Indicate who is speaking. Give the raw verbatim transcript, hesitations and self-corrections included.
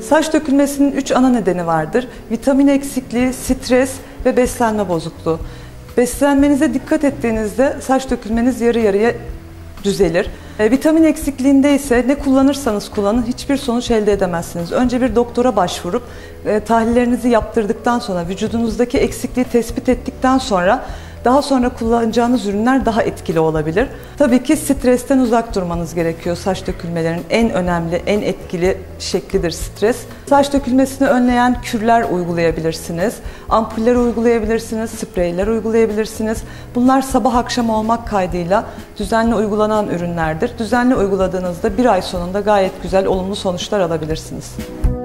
Speaker 1: Saç dökülmesinin üç ana nedeni vardır. Vitamin eksikliği, stres ve beslenme bozukluğu. Beslenmenize dikkat ettiğinizde saç dökülmeniz yarı yarıya düzelir. E, vitamin eksikliğinde ise ne kullanırsanız kullanın hiçbir sonuç elde edemezsiniz. Önce bir doktora başvurup e, tahlillerinizi yaptırdıktan sonra, vücudunuzdaki eksikliği tespit ettikten sonra daha sonra kullanacağınız ürünler daha etkili olabilir. Tabii ki stresten uzak durmanız gerekiyor. Saç dökülmelerinin en önemli, en etkili şeklidir stres. Saç dökülmesini önleyen kürler uygulayabilirsiniz, ampuller uygulayabilirsiniz, spreyler uygulayabilirsiniz. Bunlar sabah akşam olmak kaydıyla düzenli uygulanan ürünlerdir. Düzenli uyguladığınızda bir ay sonunda gayet güzel, olumlu sonuçlar alabilirsiniz.